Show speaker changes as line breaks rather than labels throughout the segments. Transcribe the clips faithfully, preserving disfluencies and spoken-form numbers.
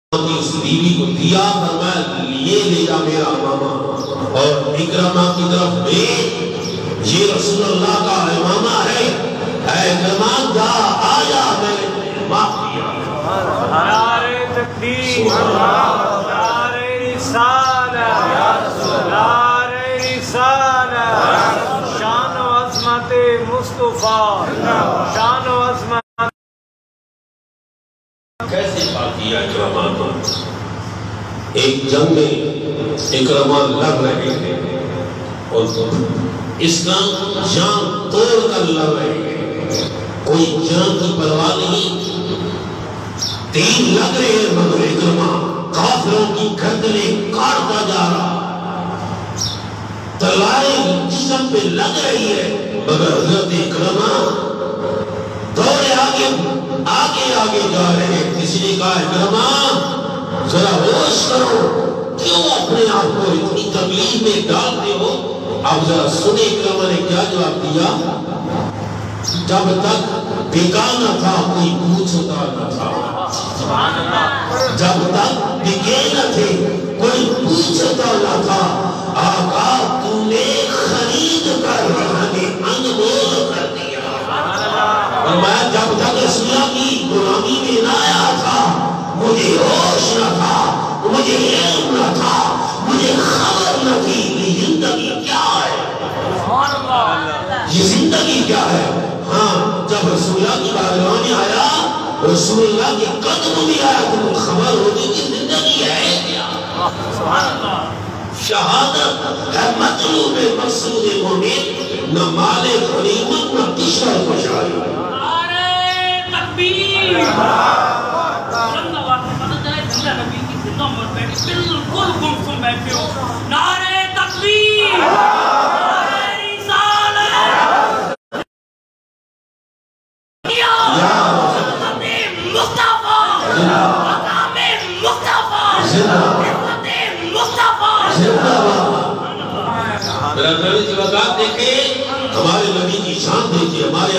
اس بیوی کو دیا، فرمایا یہ لے جا میرا امامہ، اور اکرمہ کی طرف دے، یہ رسول اللہ کا امامہ ہے، اے اکرمہ جا آجا میں نے معاف کیا۔
نعرہ تکبیر، نعرہ رسالہ، نعرہ رسالہ، شان و عظمت مصطفیٰ، شان و عظمت
کیسے بات کیا اکرمہ کو؟ ایک جنگ میں اکرمہ لڑ رہے ہیں اور اسلام جان توڑ کر لڑ رہے ہیں، کوئی جان کی پرواہ نہیں، تین لگ رہے ہیں مگر اکرمہ کافروں کی گردنیں کاٹتا جا رہا، تلواریں جسم پہ لگ رہی ہے مگر حضرت اکرمہ دوڑے آگے آگے آگے جا رہے ہیں۔ کسی نے کہا اکرمہ ذرا ہوش کرو، کیوں اپنے آپ کو اتنی تکلیف میں ڈالتے ہو؟ اب ذرا سنے اکرمہ نے کیا جواب دیا، جب تک بکا نہ تھا کوئی پوچھتا نہ تھا، جب تک بکے نہ تھے کوئی پوچھتا نہ تھا، آقا تو نے خرید کر ہمیں انمول کر دیا۔ فرمایا جب تک رسولہ کی غلامی میں نہ آیا تھا مجھے ہوش نہ تھا، مجھے علم نہ تھا، مجھے خبر نہ تھی یہ زندگی کیا ہے، یہ زندگی کیا ہے۔ ہاں جب رسولہ کی بارگاہ میں آیا، رسول اللہ کے قدم میں آیا تو خبر ہوگی کہ زندگی ہے کیا۔ شہادت ہے مطلوب مقصود مومن، نہ مال غنیمت نہ کشور خوشحالی۔
نعرہ تکبیر، نبی کی زندہ مر بیٹھی بالکل گم سن بیٹھے ہو، نعرہ تکبیر، نعرہ رسالہ، یا حضرت مصطفیٰ، مقام مصطفیٰ، حضرت مصطفیٰ۔
میرا نبی کی وقات دیکھیں، ہمارے نبی کی شان دیکھیں، ہمارے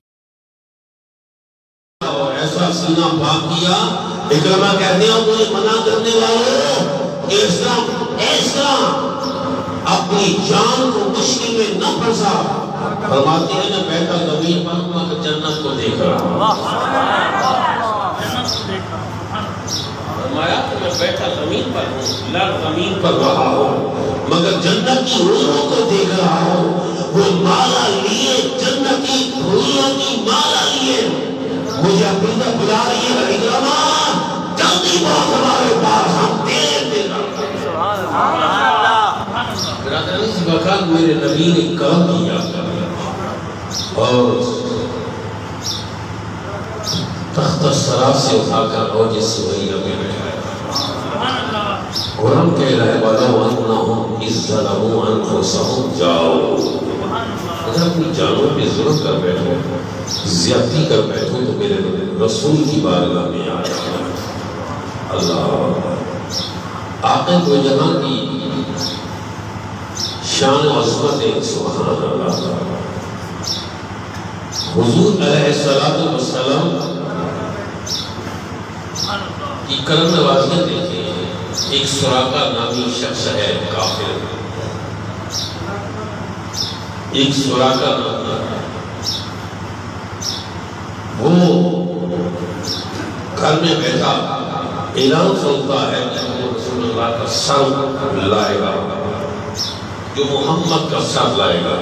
اور ایسا سینہ پاک کیا۔ اکرمہ کہتے ہیں مجھے منع کرنے والوں کہ اسلام ایسا اپنی جان کو مشکل میں نہ پھنسا، فرماتے ہیں میں بیٹھا زمین پر ہوں مگر جنت کو دیکھ رہا ہوں۔ فرمایا کہ میں بیٹھا زمین پر ہوں، لڑ زمین پر رہا ہوں مگر جنت کی حوروں کو دیکھ رہا ہوں، وہ مالا لیے جنت کی حوروں کی مالا لیے مجھے اپنی طرف بلا رہی ہے۔ اکرمہ جلدی بہت ہمارے پاس، ہم دیر دیر برادر اس وقت میرے نبی نے کرم کیا اور تخت سرا سے اٹھا کر اوج سوریہ میں بٹھایا۔ قرآن کہہ رہا ہے وَلَوْ أَنَّهُمْ إِذْ ظَلَمُوا أَنفُسَهُمْ جَاءُوا، اگر اپنی جانوں پہ ظلم کر بیٹھو، زیادتی کر بیٹھو تو میرے رسول کی بارگاہ میں آیا۔ اللہ آقا کو جہاں کی شان و عظمت ہے، سبحان اللہ۔ حضور علیہ السلام کی کرم نوازیاں دیکھیں۔ ایک سراقہ نامی شخص ہے کافر، ایک سراقہ نامی، وہ گھر میں بیٹھا اعلان سنتا ہے کہ وہ رسول اللہ کا سر لائے گا، جو محمد کا سر لائے گا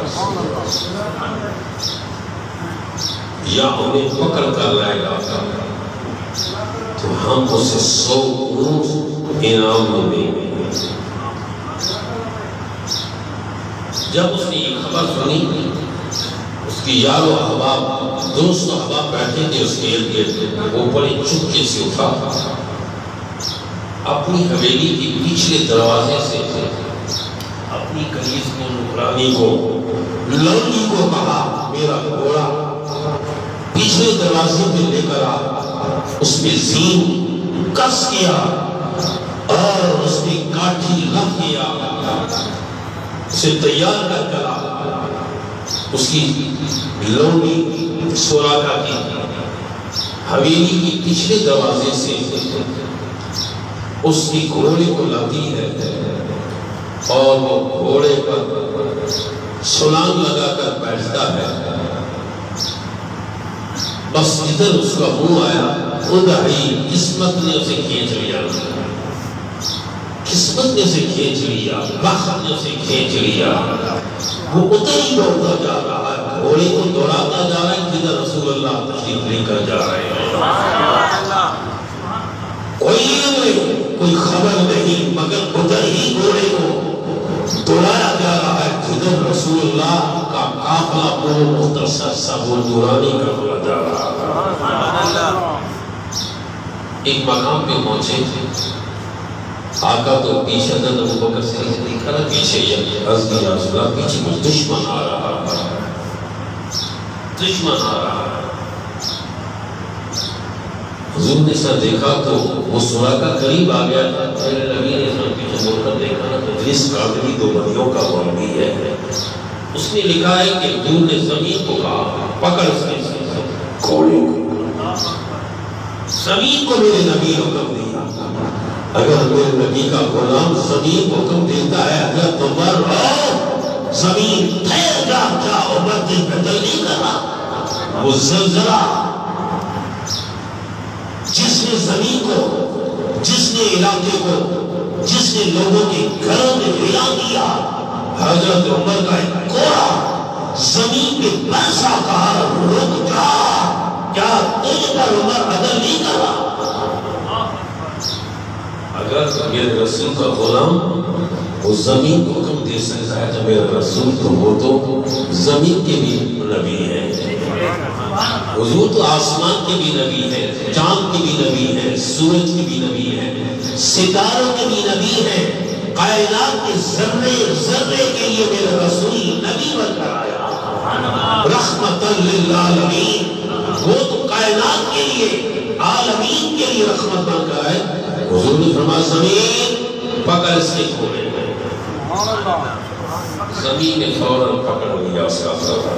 یا انہیں پکڑ کر لائے گا تو ہم اسے سو اونٹ انعام میں دیں گے۔ جب اس نے یہ خبر سنی، اس کی یار و احباب دوست و احباب بیٹھے تھے اس کے ارد گرد، وہ بڑے چپکے سے اٹھا اپنی حویلی کے پچھلے دروازے سے اپنی کنیز کو، نکرانی کو، لڑکی کو کہا میرا گھوڑا پچھلے دروازے پہ لے کر آ، اس پہ زین کس کیا اور اس پہ کاٹھی رکھ کیا، اسے تیار کر کرا، اس کی لونی سوراقہ کی حویلی کی پچھلے دروازے سے اس کی گھوڑے کو لاتی ہے اور وہ گھوڑے پر سلام لگا کر بیٹھتا ہے. بس ادھر اس کا منہ آیا ادھر ہی قسمت نے اسے کھینچ لیا. قسمت نے اسے کھینچ لیا, وقت نے اسے کھینچ لیا. وہ ادھر ہی دوڑتا جا رہا ہے, گھوڑے کو دوڑاتا جا رہا ہے جدھر رسول اللہ تشریف لے کر جا رہے ہیں. کوئی نہیں, کوئی خبر نہیں, مگر ادھر ہی گھوڑے کو دوڑایا جا رہا ہے جدھر رسول اللہ کا قافلہ وہ مختصر سا وہ نورانی کا ہوا جا رہا ہے. ایک مقام پہ پہنچے, آقا تو پیچھے نہ ابو بکر سے دیکھا نا پیچھے یہ عرض کیا رسول اللہ پیچھے کچھ دشمن آ رہا ہے, دشمن آ رہا ہے. حضور نے سر دیکھا تو وہ سراقہ قریب آ گیا تھا. میرے نبی نے سر پیچھے مڑ کر دیکھا نا تو جس آدمی دو بندیوں کا مربی ہے, اس نے لکھا ہے کہ حضور نے زمین کو کہا پکڑ اس کے گھوڑے کو. زمین کو میرے نبی حکم دیا. اگر میرے نبی کا غلام زمین کو حکم دیتا ہے اگر تو مر رہو زمین ٹھہر جا, کیا عمر دل بدل نہیں کر رہا. وہ زلزلہ جس نے زمین کو, جس نے علاقے کو, جس نے لوگوں کے گھروں میں ہلا دیا, حضرت عمر کا ایک کوڑا زمین پہ پیسہ کہا رک جا, کیا تجھ پر عمر عدل نہیں کر رہا. اگر میرے رسول کا غلام وہ زمین کو حکم دے سکتا ہے تو میرا رسول تو وہ تو زمین کے بھی نبی ہے. حضور تو آسمان کے بھی نبی ہے, چاند کے بھی نبی ہے, سورج کے بھی نبی ہے, ستاروں کے بھی نبی ہے, کائنات کے ذرے ذرے کے لیے میرا رسول نبی بن کر آیا. رحمت للعالمین, وہ تو کائنات کے لیے عالمین کے لیے رحمت بن کر آئے. حضور نے فرمایا زمین پکڑ اس کے گھوڑے کو. زمین نے فوراً پکڑ لیا اس کا سر.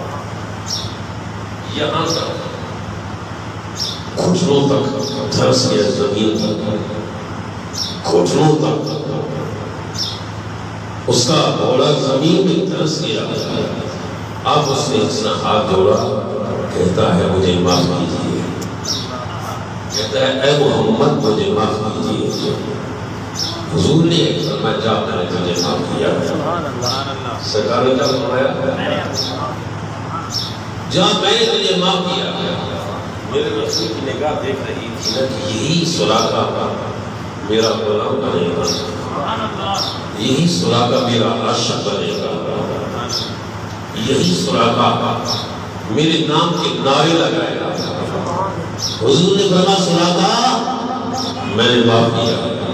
یہاں تک گھٹنوں تک دھنس گیا زمین تک, گھٹنوں تک اس کا گھوڑا زمین میں دھنس گیا. اب اس نے اپنا ہاتھ جوڑا, کہتا ہے مجھے معاف کیجیے, کہتا ہے اے محمد مجھے معاف کیجیے. حضور نے فرمایا جا میں نے تجھے معاف کیا. سرکار نے کیا فرمایا, جا میں نے تجھے معاف کیا. میرے رسول کی نگاہ دیکھ رہی تھی نا کہ یہی سراقہ میرا غلام بنے گا, یہی سراقہ میرا عاشق بنے گا, یہی سراقہ میرے نام کے نعرے لگائے گا. حضور نے فرمایا سراقہ میں نے معاف کیا.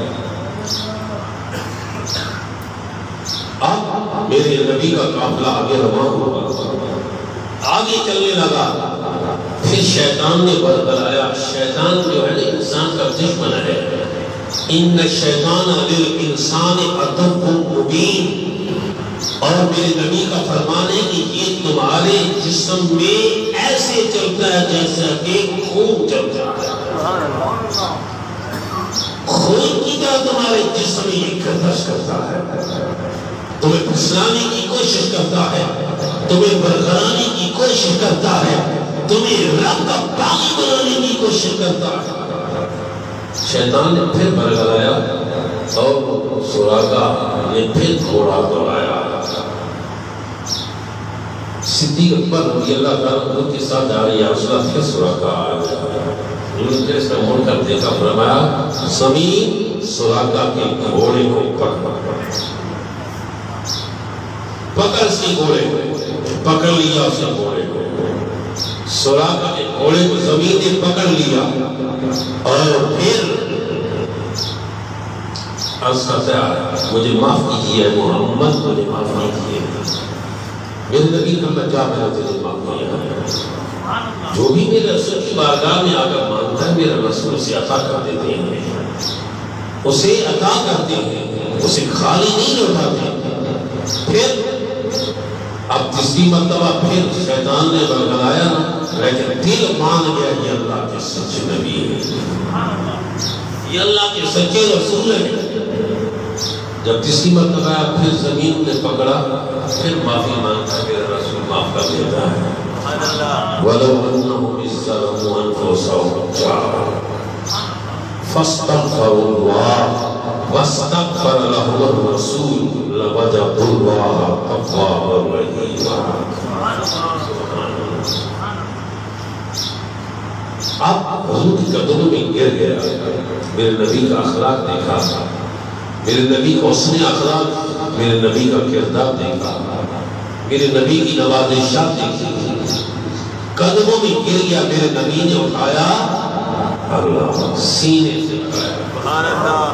اب میرے نبی کا قافلہ آگے رواں ہوا, آگے چلنے لگا. پھر شیطان نے بربلایا. شیطان جو ہے نا انسان کا دشمن ہے. ان الشیطان للانسان عدو مبین. اور میرے نبی کا فرمان ہے کہ یہ تمہارے جسم میں ایسے چلتا ہے جیسا کہ خون چلتا ہے. خون کی طرح تمہارے جسم میں یہ گردش کرتا ہے, تمہیں پھسلانے کی کوشش کرتا ہے, تمہیں برقرانی کی کوشش کرتا ہے, تمہیں رب کا باغی بنانے کی کوشش کرتا ہے. شیطان نے پھر برگلایا اور سراقہ نے پھر گھوڑا دوڑایا. صدیق اکبر رضی اللہ تعالیٰ عنہ کے ساتھ جا رہی حوصلہ پھر سراقہ آ گیا. انہوں نے اس میں مڑ کر دیکھا, فرمایا زمین سراقہ کے گھوڑے کو پکڑ پکڑ اس کے گھوڑے کو پکڑ لیا. اس کے گھوڑے کو سراقہ کے گھوڑے کو زمین نے پکڑ لیا اور پھر عرض کرتا ہے مجھے معاف کیجیے محمد, مجھے معاف کیجیے. میرے نبی کا میں کیا میں نے تجھے معاف کیا. جو بھی میرے رسول کی بارگاہ میں آ کر مانتا ہے میرے رسول اسے عطا کر دیتے ہیں, اسے عطا کرتے ہیں, اسے خالی نہیں لوٹاتے. پھر اب تیسری مرتبہ پھر شیطان نے برگلایا نا, لیکن دل مان گیا یہ اللہ کے سچے نبی ہے. یہ اللہ کے سچے رسول ہیں. جب تیسری مرتبہ پھر زمین نے پکڑا پھر معافی مانگتا میرا رسول معاف کر دیتا ہے. وَلَوْ أَنَّهُمْ إِذْ ظَلَمُوا أَنفُسَهُمْ جَاءُوكَ فَاسْتَغْفَرُوا اللَّهَ وَاسْتَغْفَرَ لَهُمُ الرَّسُولُ لَوَجَدُوا اللَّهَ تَوَّابًا رَحِيمًا. اب حضور کی قدموں میں گر گیا. میرے نبی کا اخلاق دیکھا, میرے نبی کو حسن اخلاق, میرے نبی کا کردار دیکھا, میرے نبی کی نوازشات دیکھی. قدموں میں گر گیا. میرے نبی نے اٹھایا, اللہ سینے سے لگایا.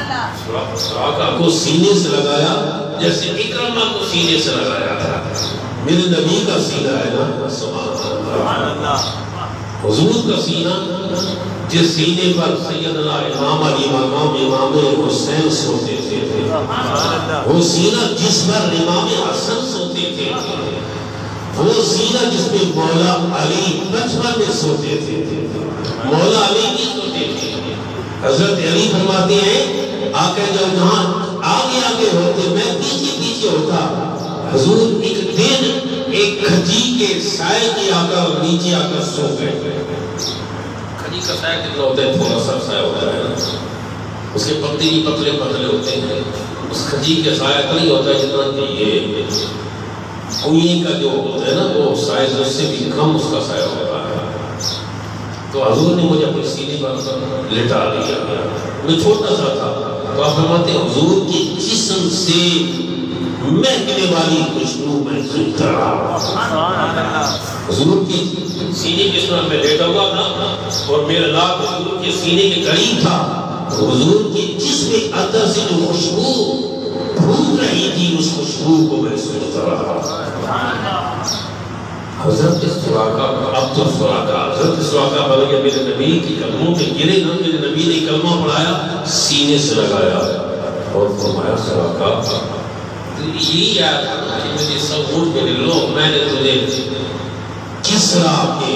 سراقہ کو سینے سے لگایا جیسے اکرمہ کو سینے سے لگایا تھا. میرے نبی کا سینہ ہے نا, سبحان اللہ. حضور کا سینہ جس سینے پر سیدنا امام علی مقام امام حسین سوتے تھے, وہ سینہ جس پر امام حسن سوتے تھے, وہ سینہ جس پہ مولا علی بچپن میں سوتے تھے. مولا علی کی سوتے تھے. حضرت علی فرماتے ہیں آقا جب جہاں آگے آگے ہوتے میں پیچھے پیچھے ہوتا. حضور ایک دن ایک کھجی کے سائے کی آ کر نیچے آ کر سو گئے. کھجی کا سائے کتنا ہوتا ہے؟ تھوڑا سا سایہ ہوتا ہے, اس کے پتے بھی پتلے پتلے ہوتے ہیں. اس کھجی کے سایہ کا نہیں ہوتا ہے جتنا کہ یہ کنویں کا جو ہوتا ہے نا وہ سائز اس سے بھی کم اس کا سایہ ہوتا ہے. تو حضور نے مجھے اپنی سینے پر لٹا دیا. میں چھوٹا سا تھا تو آپ فرماتے ہیں حضور کی جسم سے مہکنے والی خوشبو میں سنتا رہا. حضور کی سینے کے طرح میں لیٹا ہوا تھا اور میرا ناک حضور کے سینے کے قریب تھا. حضور کی جسم اندر سے جو خوشبو پھول رہی تھی اس خوشبو کو میں سنتا رہا. حضرت سراقہ عبدال سراقہ حضرت سراقہ بڑھ گیا. میرے نبی کی قدموں پہ گرے نا, میرے نبی نے کلمہ پڑھایا, سینے سے لگایا اور فرمایا سراقہ یہی یاد ہے کہ مجھے سب اٹھ کے لو, میں نے تجھے کسرا کے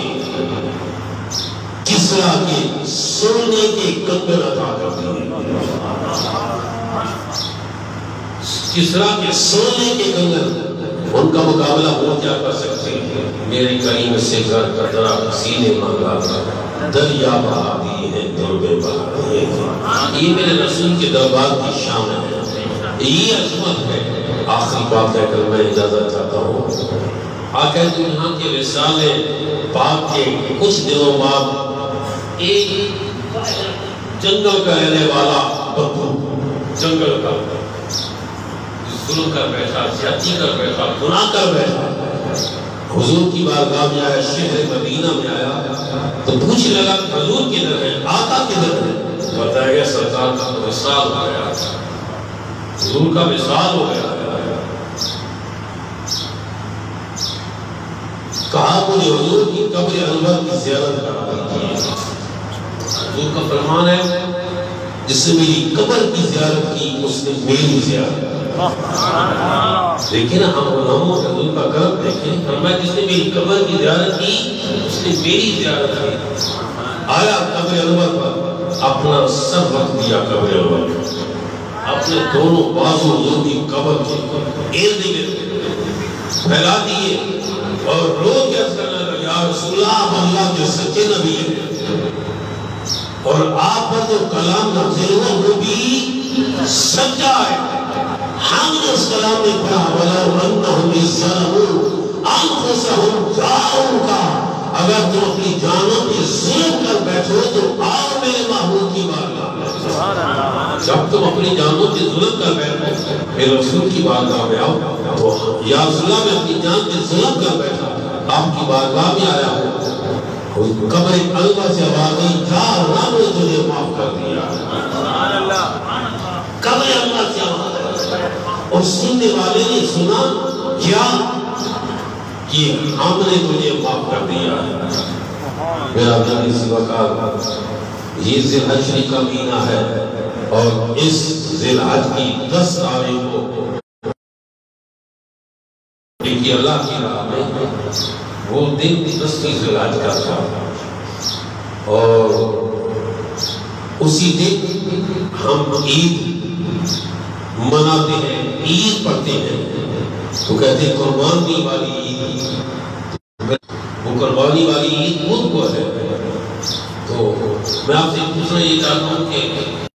کسرا کے سونے کے کنگن عطا کر دیے. کسرا کے سونے کے کنگن, ان کا مقابلہ وہ کیا کر سکتے ہیں؟ میرے کریم سے گھر کا درا سینے مانگا دریا بہا دیے ہیں, دربے بہا دیے ہیں. یہ میرے رسول کے دربار کی شان ہے, یہ عظمت ہے. آخری بات کہہ کر میں اجازت چاہتا ہوں. آقا دنیا کے رسالے پاک کے کچھ دنوں بعد ایک جنگل کا رہنے والا بدو, جنگل کا ظلم کر بیٹھا, زیادتی کر بیٹھا, گناہ کر بیٹھا, حضور کی بارگاہ میں آیا, شہر مدینہ میں آیا تو پوچھنے لگا حضور کدھر ہے, آقا کدھر ہے؟ بتایا گیا سرکار کا وصال ہو گیا, حضور کا وصال ہو گیا. کہا مجھے حضور کی قبر انور کی زیارت کرا دیجیے. حضور کا فرمان ہے جس نے میری قبر کی زیارت کی اس نے میری زیارت. دیکھیں نا ہم علماء حضور کا کرم دیکھیں, فرمایا جس نے میری قبر کی زیارت کی اس نے میری زیارت کی. آیا قبر انور پر اپنا سر رکھ دیا قبر انور پر, اپنے دونوں بازو حضور کی قبر کے ارد گرد پھیلا دیے اور رو کے عرض کرنے لگا یا رسول اللہ, آپ اللہ کے سچے نبی ہیں اور آپ پر جو کلام نازل ہوا وہ بھی سچا ہے. ہم نے اس کلام میں پڑھا وَلَوْ أَنَّهُمْ إِذْ ظَلَمُوا أَنفُسَهُمْ جَاءُوكَ, اگر تم اپنی جانوں پہ ظلم کر بیٹھو تو آؤ میرے محبوب کی بارگاہ. جب تم اپنی جانوں پہ ظلم کر بیٹھو میرے رسول کی بارگاہ میں آؤ. تو یا رسول اللہ میں اپنی جان پہ ظلم کر بیٹھا, آپ کی بارگاہ میں آیا ہوں, قبر انور سے آواز آئی جا رب نے تجھے معاف کر دیا. قبر انور سے آواز آئی اور سننے والے نے سنا کیا کہ ہم نے تجھے معاف کر دیا. میرا دن اس وقت یہ ذی الحج کا مہینہ ہے اور اس ذی الحج کی دس تاریخ کو کہ اللہ کی راہ میں وہ دن دستی ذی الحج کا تھا اور اسی دن ہم عید مناتے ہیں، عید پڑھتے ہیں، تو کہتے ہیں قربانی والی عید، وہ قربانی والی عید بدھ کو ہے۔ تو میں آپ سے پوچھنا یہ چاہتا ہوں کہ